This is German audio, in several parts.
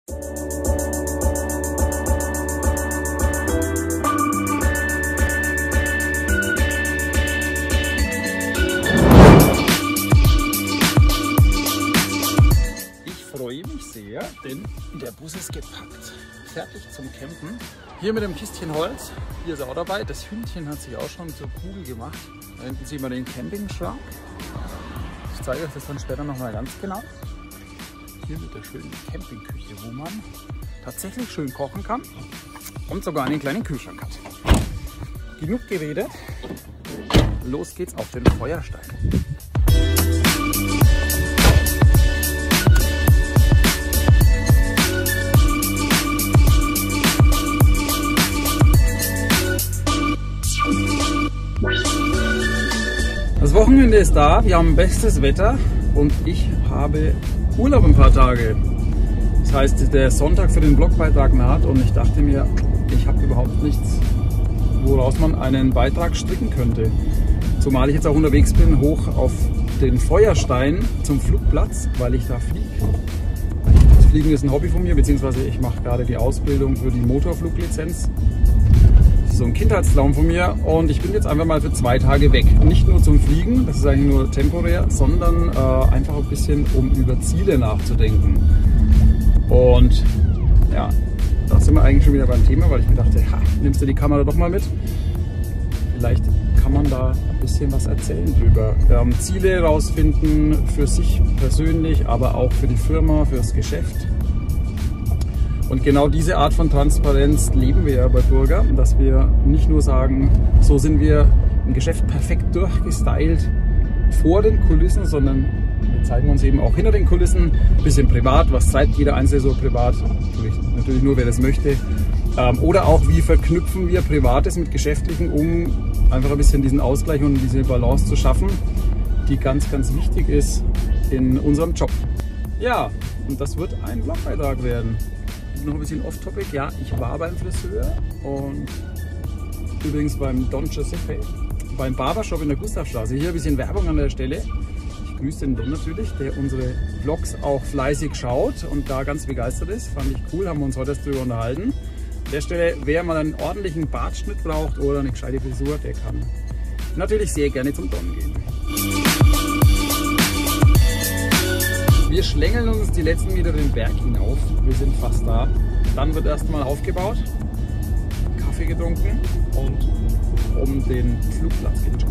Ich freue mich sehr, denn der Bus ist gepackt. Fertig zum Campen. Hier mit dem Kistchen Holz. Hier ist er auch dabei. Das Hündchen hat sich auch schon zur Kugel gemacht. Da hinten sehen wir den Campingschrank. Ich zeige euch das dann später nochmal ganz genau. Hier mit der schönen Campingküche, wo man tatsächlich schön kochen kann und sogar einen kleinen Kühlschrank hat. Genug geredet. Los geht's auf den Feuerstein. Das Wochenende ist da, wir haben bestes Wetter und ich habe Urlaub ein paar Tage. Das heißt, der Sonntag für den Blogbeitrag naht und ich dachte mir, ich habe überhaupt nichts, woraus man einen Beitrag stricken könnte. Zumal ich jetzt auch unterwegs bin, hoch auf den Feuerstein zum Flugplatz, weil ich da fliege. Das Fliegen ist ein Hobby von mir, beziehungsweise ich mache gerade die Ausbildung für die Motorfluglizenz. So ein Kindheitstraum von mir und ich bin jetzt einfach mal für 2 Tage weg. Nicht nur zum Fliegen, das ist eigentlich nur temporär, sondern einfach ein bisschen, um über Ziele nachzudenken. Und ja, da sind wir eigentlich schon wieder beim Thema, weil ich mir dachte, nimmst du die Kamera doch mal mit? Vielleicht kann man da ein bisschen was erzählen drüber. Ziele rausfinden für sich persönlich, aber auch für die Firma, fürs Geschäft. Und genau diese Art von Transparenz leben wir ja bei Burger, dass wir nicht nur sagen, so sind wir im Geschäft perfekt durchgestylt vor den Kulissen, sondern wir zeigen uns eben auch hinter den Kulissen, ein bisschen privat, was zeigt jeder Einzelne so privat, natürlich nur wer das möchte. Oder auch, wie verknüpfen wir Privates mit Geschäftlichen, um einfach ein bisschen diesen Ausgleich und diese Balance zu schaffen, die ganz, ganz wichtig ist in unserem Job. Ja, und das wird ein Blogbeitrag werden. Noch ein bisschen off-topic, ja, ich war beim Friseur und übrigens beim Don Giuseppe, beim Barbershop in der Gustavstraße. Hier ein bisschen Werbung an der Stelle. Ich grüße den Don natürlich, der unsere Vlogs auch fleißig schaut und da ganz begeistert ist. Fand ich cool, haben wir uns heute erst drüber unterhalten. An der Stelle, wer mal einen ordentlichen Bartschnitt braucht oder eine gescheite Frisur, der kann natürlich sehr gerne zum Don gehen. Wir schlängeln uns die letzten Meter den Berg hinauf. Wir sind fast da. Dann wird erstmal aufgebaut, Kaffee getrunken und um den Flugplatz gejoggt.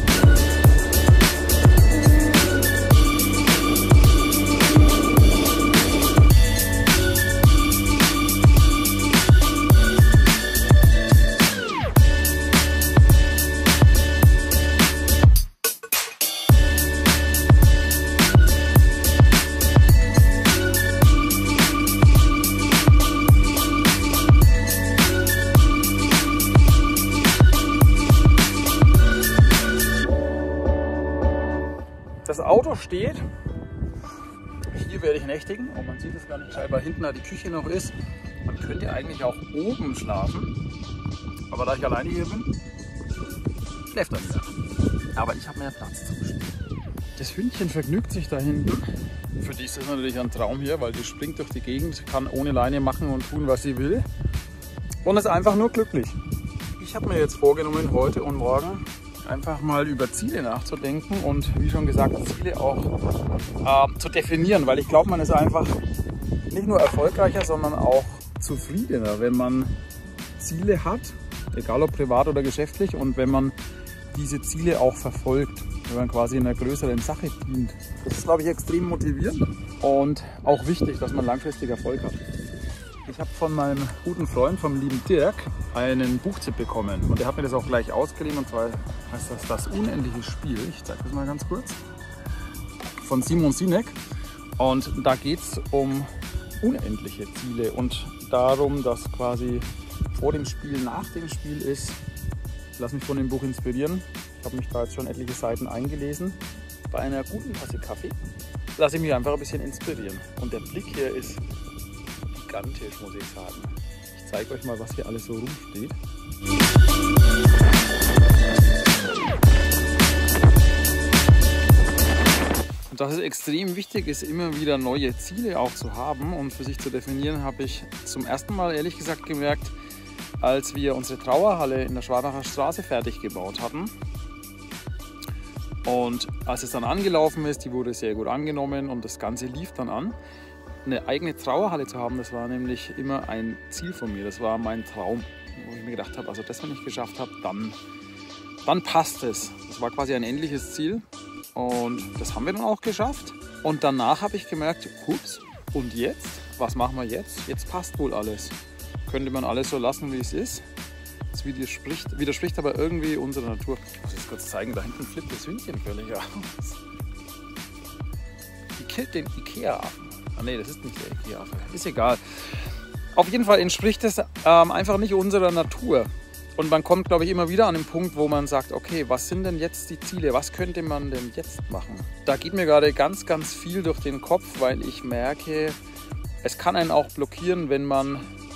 Das Auto steht, hier werde ich nächtigen und man sieht es gar nicht, weil hinten da die Küche noch ist. Man könnte eigentlich auch oben schlafen, aber da ich alleine hier bin, schläft er wieder. Aber ich habe mehr Platz zum Spielen. Das Hündchen vergnügt sich da hinten. Für die ist das natürlich ein Traum hier, weil die springt durch die Gegend, kann ohne Leine machen und tun, was sie will und ist einfach nur glücklich. Ich habe mir jetzt vorgenommen, heute und morgen einfach mal über Ziele nachzudenken und wie schon gesagt, Ziele auch zu definieren, weil ich glaube, man ist einfach nicht nur erfolgreicher, sondern auch zufriedener, wenn man Ziele hat, egal ob privat oder geschäftlich, und wenn man diese Ziele auch verfolgt, wenn man quasi in einer größeren Sache dient. Das ist, glaube ich, extrem motivierend und auch wichtig, dass man langfristig Erfolg hat. Ich habe von meinem guten Freund, vom lieben Dirk, einen Buchtipp bekommen und der hat mir das auch gleich ausgeliehen, und zwar heißt das unendliche Spiel. Ich zeige das mal ganz kurz. Von Simon Sinek, und da geht es um unendliche Ziele und darum, dass quasi vor dem Spiel, nach dem Spiel ist. Ich lasse mich von dem Buch inspirieren. Ich habe mich da jetzt schon etliche Seiten eingelesen. Bei einer guten Tasse Kaffee lasse ich mich einfach ein bisschen inspirieren. Und der Blick hier ist gigantisch, muss ich sagen. Ich zeige euch mal, was hier alles so rumsteht. Und dass es extrem wichtig ist, immer wieder neue Ziele auch zu haben und für sich zu definieren, habe ich zum ersten Mal ehrlich gesagt gemerkt, als wir unsere Trauerhalle in der Schwabacher Straße fertig gebaut hatten. Und als es dann angelaufen ist, die wurde sehr gut angenommen und das Ganze lief dann an. Eine eigene Trauerhalle zu haben, das war nämlich immer ein Ziel von mir, das war mein Traum, wo ich mir gedacht habe, also das, wenn ich geschafft habe, dann passt es. Das war quasi ein endliches Ziel und das haben wir dann auch geschafft. Und danach habe ich gemerkt, ups, und jetzt? Was machen wir jetzt? Jetzt passt wohl alles. Könnte man alles so lassen, wie es ist. Das widerspricht aber irgendwie unserer Natur. Ich muss jetzt kurz zeigen, da hinten flippt das Hündchen völlig aus. Die killt den Ikea-Affen. Ah ne, das ist nicht der Ikea-Affe. Ist egal. Auf jeden Fall entspricht es einfach nicht unserer Natur. Und man kommt, glaube ich, immer wieder an den Punkt, wo man sagt, okay, was sind denn jetzt die Ziele? Was könnte man denn jetzt machen? Da geht mir gerade ganz, ganz viel durch den Kopf, weil ich merke, es kann einen auch blockieren, wenn man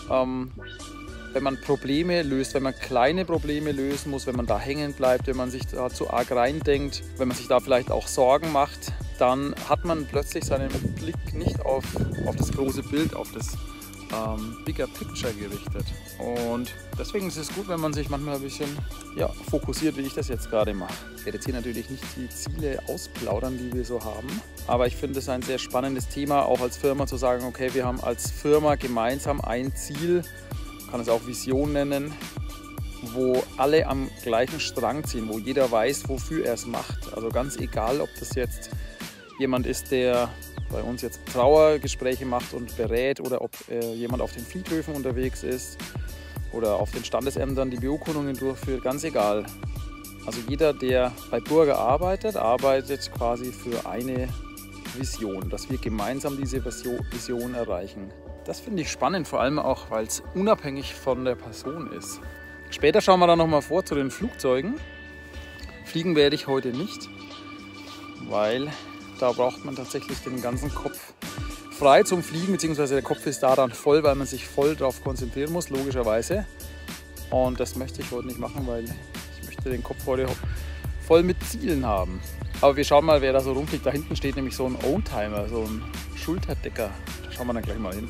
Probleme löst, wenn man kleine Probleme lösen muss, wenn man da hängen bleibt, wenn man sich da zu arg reindenkt, wenn man sich da vielleicht auch Sorgen macht, dann hat man plötzlich seinen Blick nicht auf das große Bild, auf das Bigger Picture gerichtet. Und deswegen ist es gut, wenn man sich manchmal ein bisschen fokussiert, wie ich das jetzt gerade mache. Ich werde jetzt hier natürlich nicht die Ziele ausplaudern, die wir so haben, aber ich finde es ein sehr spannendes Thema, auch als Firma zu sagen, okay, wir haben als Firma gemeinsam ein Ziel, man kann es auch Vision nennen, wo alle am gleichen Strang ziehen, wo jeder weiß, wofür er es macht. Also ganz egal, ob das jetzt jemand ist, der bei uns jetzt Trauergespräche macht und berät oder ob jemand auf den Friedhöfen unterwegs ist oder auf den Standesämtern die Beurkundungen durchführt, ganz egal. Also jeder, der bei Burger arbeitet quasi für eine Vision, dass wir gemeinsam diese Vision erreichen. Das finde ich spannend, vor allem auch, weil es unabhängig von der Person ist. Später schauen wir dann nochmal vor zu den Flugzeugen. Fliegen werde ich heute nicht, weil da braucht man tatsächlich den ganzen Kopf frei zum Fliegen, beziehungsweise der Kopf ist da dann voll, weil man sich voll darauf konzentrieren muss, logischerweise. Und das möchte ich heute nicht machen, weil ich möchte den Kopf heute voll mit Zielen haben. Aber wir schauen mal, wer da so rumfliegt. Da hinten steht nämlich so ein Oldtimer, so ein Schulterdecker. Da schauen wir dann gleich mal hin.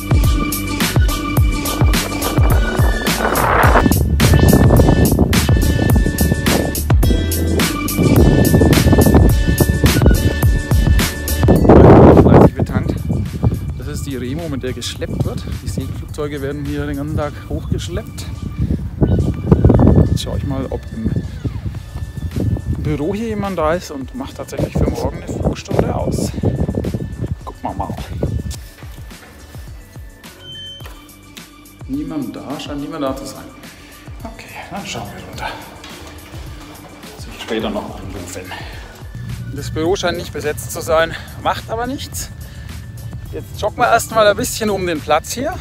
Die Remo, mit der geschleppt wird. Die Segelflugzeuge werden hier den ganzen Tag hochgeschleppt. Jetzt schaue ich mal, ob im Büro hier jemand da ist und macht tatsächlich für morgen eine Flugstunde aus. Gucken wir mal. Niemand da, scheint niemand da zu sein. Okay, dann schauen wir runter. Sich später noch anrufen. Das Büro scheint nicht besetzt zu sein, macht aber nichts. Jetzt joggen wir erstmal ein bisschen um den Platz hier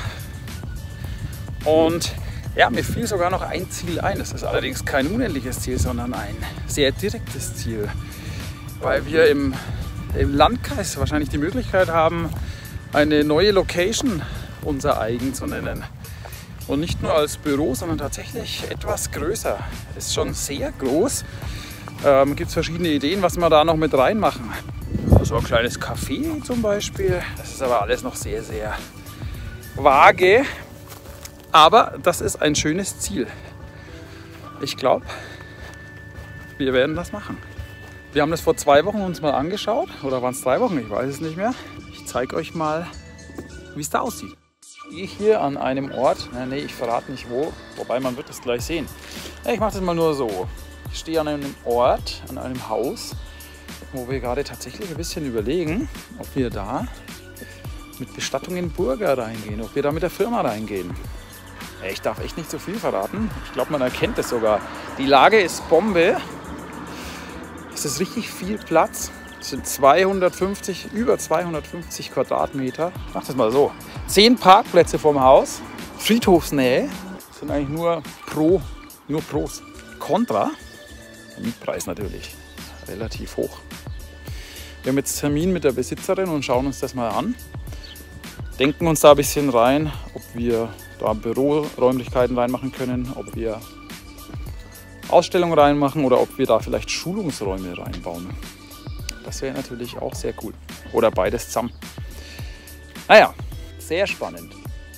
und ja, mir fiel sogar noch ein Ziel ein. Das ist allerdings kein unendliches Ziel, sondern ein sehr direktes Ziel, weil wir im Landkreis wahrscheinlich die Möglichkeit haben, eine neue Location unser eigen zu nennen. Und nicht nur als Büro, sondern tatsächlich etwas größer. Ist schon sehr groß. Gibt es verschiedene Ideen, was wir da noch mit reinmachen. So ein kleines Café zum Beispiel. Das ist aber alles noch sehr, sehr vage. Aber das ist ein schönes Ziel. Ich glaube, wir werden das machen. Wir haben das vor 2 Wochen uns mal angeschaut. Oder waren es 3 Wochen? Ich weiß es nicht mehr. Ich zeige euch mal, wie es da aussieht. Stehe ich hier an einem Ort. Nee, ich verrate nicht wo. Wobei, man wird es gleich sehen. Ich mache das mal nur so. Ich stehe an einem Ort, an einem Haus, wo wir gerade tatsächlich ein bisschen überlegen, ob wir da mit Bestattung in Burger reingehen, ob wir da mit der Firma reingehen. Ich darf echt nicht so viel verraten. Ich glaube, man erkennt es sogar. Die Lage ist Bombe. Es ist richtig viel Platz. Es sind über 250 Quadratmeter. Ich mache das mal so. 10 Parkplätze vom Haus. Friedhofsnähe. Das sind eigentlich nur Pros. Contra. Der Mietpreis natürlich relativ hoch. Wir haben jetzt Termin mit der Besitzerin und schauen uns das mal an. Denken uns da ein bisschen rein, ob wir da Büroräumlichkeiten reinmachen können, ob wir Ausstellungen reinmachen oder ob wir da vielleicht Schulungsräume reinbauen. Das wäre natürlich auch sehr cool. Oder beides zusammen. Naja, sehr spannend.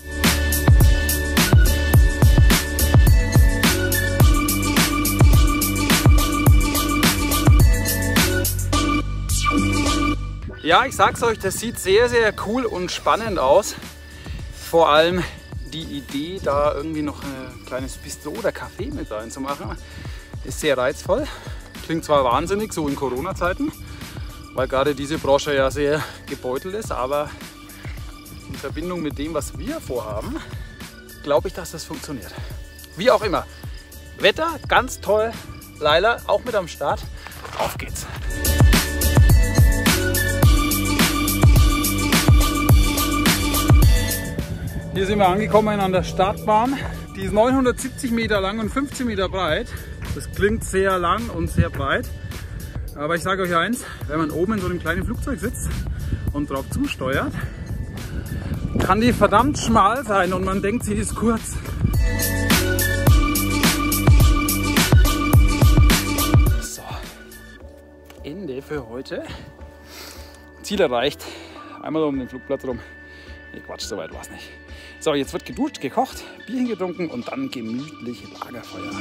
Ja, ich sag's euch, das sieht sehr, sehr cool und spannend aus. Vor allem die Idee, da irgendwie noch ein kleines Bistro oder Kaffee mit reinzumachen, ist sehr reizvoll. Klingt zwar wahnsinnig, so in Corona-Zeiten, weil gerade diese Branche ja sehr gebeutelt ist, aber in Verbindung mit dem, was wir vorhaben, glaube ich, dass das funktioniert. Wie auch immer. Wetter ganz toll. Laila auch mit am Start. Auf geht's. Hier sind wir angekommen an der Startbahn. Die ist 970 Meter lang und 15 Meter breit. Das klingt sehr lang und sehr breit. Aber ich sage euch eins, wenn man oben in so einem kleinen Flugzeug sitzt und drauf zusteuert, kann die verdammt schmal sein und man denkt, sie ist kurz. So, Ende für heute. Ziel erreicht. Einmal um den Flugplatz rum. Nee, Quatsch, so weit war es nicht. So, jetzt wird geduscht, gekocht, Bierchen getrunken und dann gemütlich Lagerfeuer.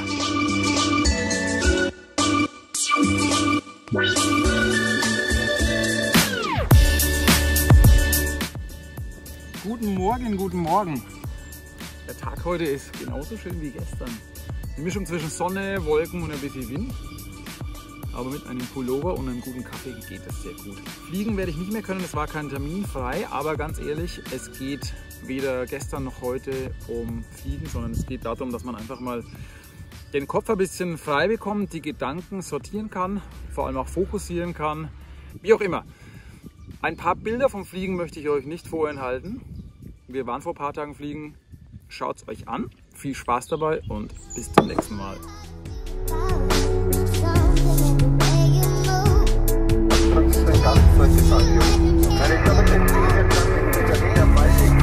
Guten Morgen, guten Morgen. Der Tag heute ist genauso schön wie gestern. Eine Mischung zwischen Sonne, Wolken und ein bisschen Wind. Aber mit einem Pullover und einem guten Kaffee geht das sehr gut. Fliegen werde ich nicht mehr können, es war kein Termin frei, aber ganz ehrlich, es geht weder gestern noch heute um Fliegen, sondern es geht darum, dass man einfach mal den Kopf ein bisschen frei bekommt, die Gedanken sortieren kann, vor allem auch fokussieren kann, wie auch immer. Ein paar Bilder vom Fliegen möchte ich euch nicht vorenthalten. Wir waren vor ein paar Tagen fliegen, schaut es euch an, viel Spaß dabei und bis zum nächsten Mal. Solche Sachen.